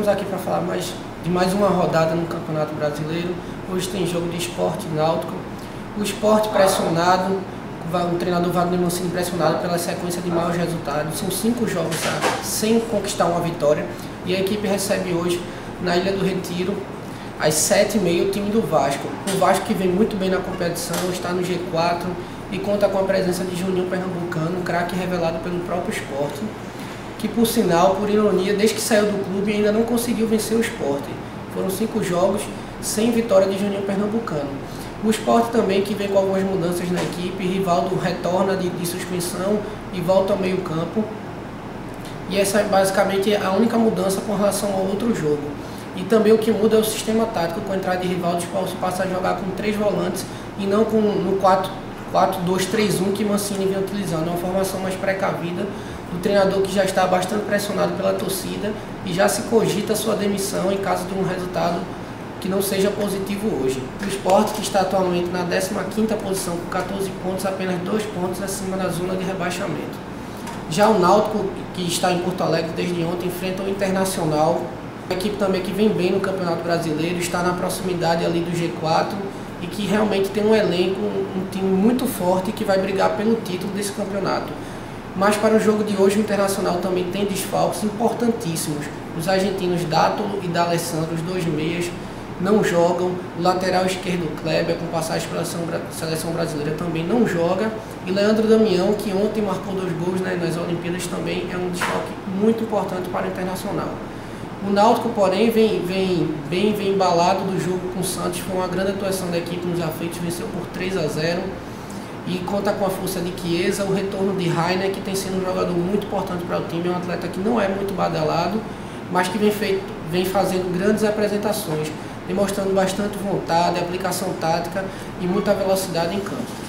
Estamos aqui para falar de mais uma rodada no Campeonato Brasileiro. Hoje tem jogo de Sport e Náutico. O Sport pressionado, o treinador Wagner Mancini pressionado pela sequência de maus resultados. São 5 jogos sem conquistar uma vitória. E a equipe recebe hoje, na Ilha do Retiro, às 7h30, o time do Vasco. O Vasco que vem muito bem na competição, está no G4 e conta com a presença de Juninho Pernambucano, um craque revelado pelo próprio Sport, que por sinal, por ironia, desde que saiu do clube ainda não conseguiu vencer o Sport. Foram 5 jogos sem vitória de Juninho Pernambucano. O Sport também, que vem com algumas mudanças na equipe. Rivaldo retorna de suspensão e volta ao meio campo. E essa é basicamente a única mudança com relação ao outro jogo. E também o que muda é o sistema tático. Com a entrada de Rivaldo, o Sport passa a jogar com 3 volantes e não no 4-2-3-1 que Mancini vem utilizando. É uma formação mais precavida do treinador, que já está bastante pressionado pela torcida e já se cogita a sua demissão em caso de um resultado que não seja positivo hoje. O Sport, que está atualmente na 15ª posição com 14 pontos, apenas 2 pontos acima da zona de rebaixamento. Já o Náutico, que está em Porto Alegre desde ontem, enfrenta o Internacional, uma equipe também que vem bem no Campeonato Brasileiro, está na proximidade ali do G4 e que realmente tem um elenco, um time muito forte que vai brigar pelo título desse campeonato. Mas para o jogo de hoje, o Internacional também tem desfalques importantíssimos. Os argentinos Dátolo e D'Alessandro, os 2 meias, não jogam. O lateral esquerdo, Kleber, com passagem pela seleção brasileira, também não joga. E Leandro Damião, que ontem marcou 2 gols nas Olimpíadas, também é um desfalque muito importante para o Internacional. O Náutico, porém, vem embalado do jogo com o Santos. Foi uma grande atuação da equipe nos aflitos, venceu por 3-0. E conta com a força de Chiesa, o retorno de Rainer, que tem sido um jogador muito importante para o time. É um atleta que não é muito badalado, mas que vem fazendo grandes apresentações, demonstrando bastante vontade, aplicação tática e muita velocidade em campo.